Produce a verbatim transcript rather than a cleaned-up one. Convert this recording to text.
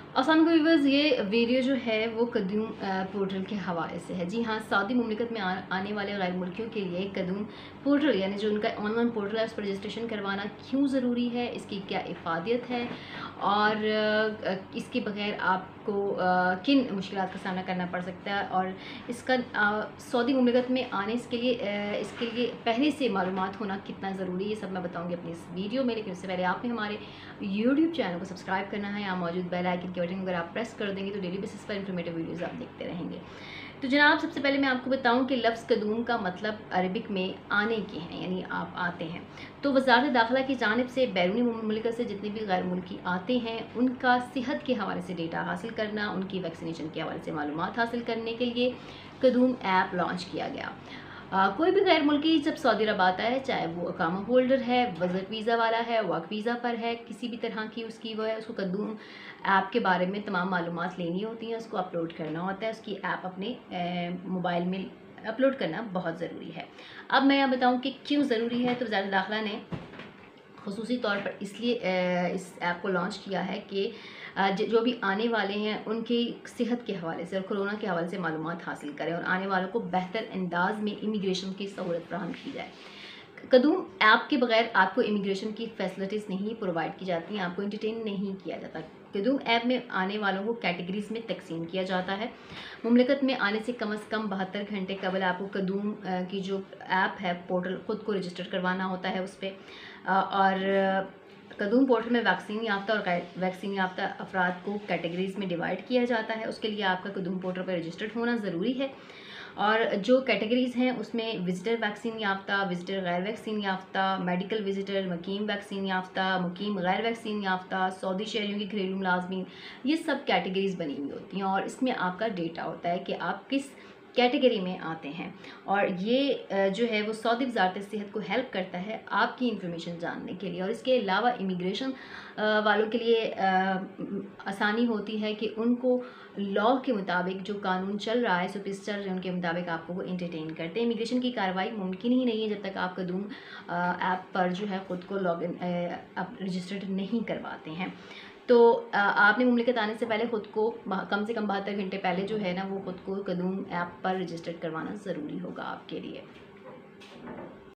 अस्सलाम वालेकुम व्यूअर्स, ये वीडियो जो है वो कदूम पोर्टल के हवाले से है। जी हाँ, सऊदी मुमलिकत में आ, आने वाले गैर मुल्कियों के लिए कदूम पोर्टल यानी जो उनका ऑनलाइन पोर्टल है उस पर रजिस्ट्रेशन करवाना क्यों ज़रूरी है, इसकी क्या इफ़ादियत है और आ, इसके बगैर आपको आ, किन मुश्किलात का सामना करना पड़ सकता है और इसका आ, सऊदी मुमलिकत में आने इसके लिए आ, इसके लिए पहले से मालूमात होना कितना ज़रूरी है, ये सब मैं बताऊँगी अपनी इस वीडियो में। लेकिन उससे पहले आपने हमारे यूट्यूब चैनल को सब्सक्राइब करना है। यहाँ मौजूद बेल आइकन के बटन अगर आप प्रेस कर देंगे तो डेली बेसिस पर इंफॉर्मेटिव वीडियोस आप देखते रहेंगे। तो जनाब, सबसे पहले मैं आपको बताऊं कि लफ्ज़ कदूम का मतलब अरबिक में आने के हैं, यानी आप आते हैं। तो वज़ारत दाखिला की जानिब से बैरूनी मुल्क से जितने भी गैर मुल्की आते हैं उनका सेहत के हवाले से डेटा हासिल करना, उनकी वैक्सीनेशन के हवाले से मालूमात हासिल करने के लिए कदूम ऐप लॉन्च किया गया। आ, कोई भी गैर मुल्की जब सऊदी अरब आता है, चाहे वो अकामा होल्डर है, विजिट वीज़ा वाला है, वर्क वीज़ा पर है, किसी भी तरह की उसकी वो है, उसको कदूम ऐप के बारे में तमाम मालूमात लेनी होती हैं, उसको अपलोड करना होता है। उसकी ऐप अपने मोबाइल में अपलोड करना बहुत ज़रूरी है। अब मैं यहाँ बताऊँ कि क्यों ज़रूरी है। तो वज़ारत दाखिला ने ख़ुसूसी तौर पर इसलिए इस ऐप को लॉन्च किया है कि जो भी आने वाले हैं उनकी सेहत के हवाले से और कोरोना के हवाले से मालूमात हासिल करें और आने वालों को बेहतर अंदाज में इमिग्रेशन की सहूलत फराहम की जाए। कदूम ऐप के बगैर आपको इमिग्रेशन की फैसिलिटीज़ नहीं प्रोवाइड की जाती हैं, आपको एंटरटेन नहीं किया जाता। कदूम ऐप में आने वालों को कैटेगरीज़ में तकसीम किया जाता है। मुमलिकत में आने से कम अज़ कम बहत्तर घंटे कबल आपको कदूम की जो ऐप है पोर्टल ख़ुद को रजिस्टर करवाना होता है उस पर। और कदूम पोर्टल में वैक्सीन याफ्ता और वैक्सीन याफ्ता अफराद को कैटेगरीज़ में डिवाइड किया जाता है। उसके लिए आपका कदूम पोर्टल पर रजिस्टर्ड होना ज़रूरी है। और जो कैटेगरीज़ हैं उसमें विजिटर वैक्सीन याफ्ता, विजिटर गैर वैक्सीन याफ्ता, मेडिकल विजिटर, मुकीम वैक्सीन याफ्ता, मुकीम गैर वैक्सीन याफ्ता, सऊदी शहरियों की घरेलू मुलाजमीन, ये सब कैटेगरीज़ बनी हुई होती हैं और इसमें आपका डेटा होता है कि आप किस कैटेगरी में आते हैं। और ये जो है वो सऊदी वज़ारत सेहत को हेल्प करता है आपकी इंफॉर्मेशन जानने के लिए। और इसके अलावा इमिग्रेशन वालों के लिए आसानी होती है कि उनको लॉ के मुताबिक जो कानून चल रहा है, सुपिस चल रहे हैं, उनके मुताबिक आपको वो एंटरटेन करते हैं। इमिग्रेशन की कार्रवाई मुमकिन ही नहीं है जब तक आप कदूम ऐप पर जो है ख़ुद को लॉग इन आप रजिस्टर्ड नहीं करवाते हैं। तो आपने मुमलिकत आने से पहले ख़ुद को कम से कम बहत्तर घंटे पहले जो है ना वो ख़ुद को कदूम ऐप पर रजिस्टर्ड करवाना ज़रूरी होगा आपके लिए।